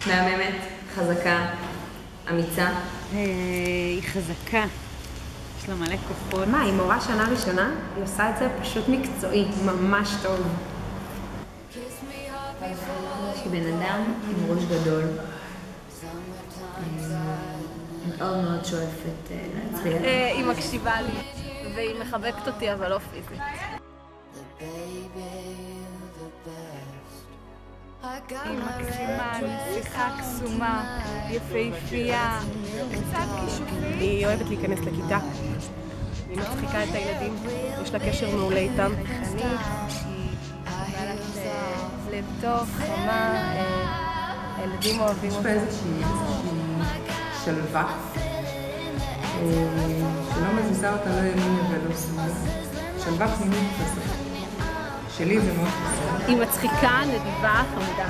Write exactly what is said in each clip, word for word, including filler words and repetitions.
מהממת, חזקה, אמיצה. היא חזקה. יש לה מלא כוחות. מה, היא מורה שנה ראשונה? היא עושה את זה פשוט מקצועי, ממש טוב. שהיא בן אדם עם ראש גדול. מאוד מאוד שואפת להצליח. היא מקשיבה לי, והיא מחבקת אותי, אבל לא פיזית. היא מקסימה, נסיכה קסומה, יפהפייה, קצת כישופית. היא אוהבת להיכנס לכיתה. היא מצחיקה את הילדים, יש לה קשר מעולה איתם. חנית, שהיא בעלת לב טוב, חמה, הילדים אוהבים אותה. יש בה איזושהי שלווה, שלא מזיזה אותה לא ימינה ולא שמאלה. שלווה פנימית כזאת. שלי זה מאוד חסר. היא מצחיקה, נדיבה, חמודה.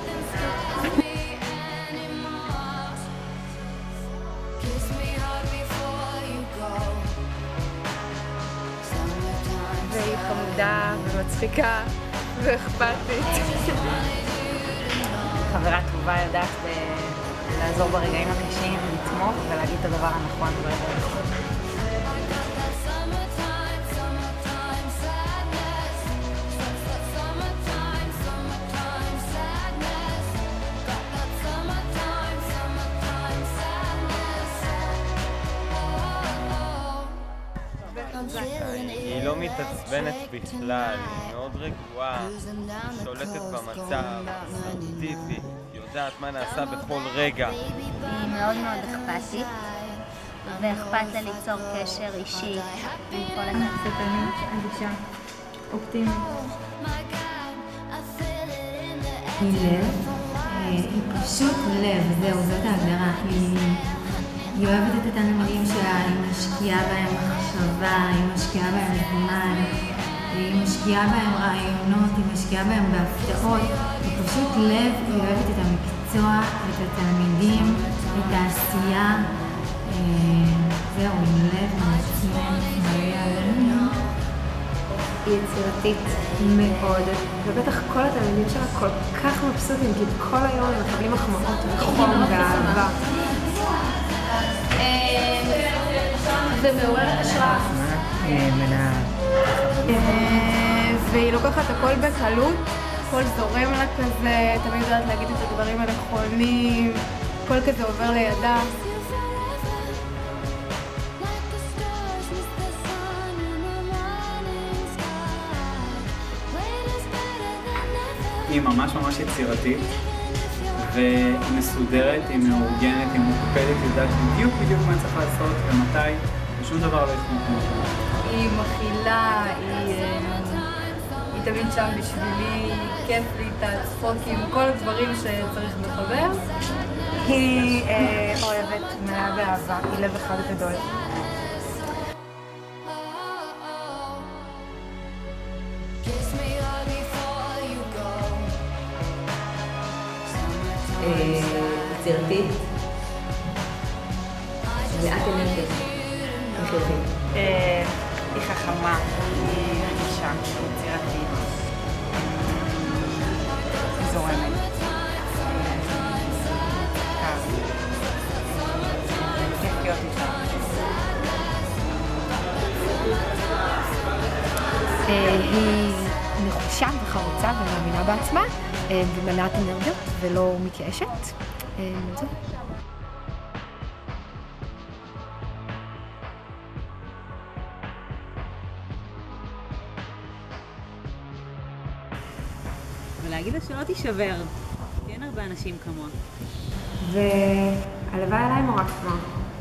והיא חמודה ומצחיקה ואכפתית. חברה טובה יודעת לעזור ברגעים הקשים, לתמוך ולהגיד את הדבר הנכון ברגע הנכון. היא לא מתעצבנת בכלל, היא מאוד רגועה, שולטת במצב, אסרטיבי, יודעת מה נעשה בכל רגע. היא מאוד מאוד אכפתית, ואכפת לה ליצור קשר אישי עם כל אחד. ספנית, אדישה, אופטימית. היא לב, היא פשוט לב, זהו, זאת ההגדרה. היא אוהבת את התלמידים שלה, היא משקיעה בהם מחשבה, היא משקיעה בהם זמן, היא משקיעה בהם רעיונות, היא משקיעה בהם בהפתעות. היא פשוט לב, היא אוהבת את המקצוע, את התלמידים, את העשייה. זהו, היא לב מעצמם, מלא. היא יצירתית מאוד, ובטח כל התלמידים שלה כל כך מבסוטים, כי כל היום הם מקבלים מחמאות וחום ואהבה. ומעוררת השראה. והיא לוקחת הכל בקלות, הכל זורם לה כזה, תמיד יודעת להגיד את הדברים הנכונים, הכל כזה עובר לידה. היא ממש ממש יצירתית והיא מסודרת, היא מאורגנת, היא מוקפדת, היא יודעת בדיוק בדיוק מה צריך לעשות ומתי, ושום דבר לא יתמוך אותה. היא מכילה, היא, היא תמיד שם בשבילי, כיף לי, את הצחוקים, כל הדברים שצריך לחבר. היא אה, אוהבת, מלאה באהבה, היא לב אחד גדול. יצירתית, מלאת אנרגיה, חיובית. היא חכמה, היא רגישה, היא יצירתית, היא זורמת. כיף להיות איתה. היא נחושה וחרוצה ומאמינה בעצמה, ומלאת אנרגיות ולא מתייאשת. זהו. ולהגיד לה שלא תישבר, כי אין הרבה אנשים כמוה. והלוואי עליי מורה כמוה.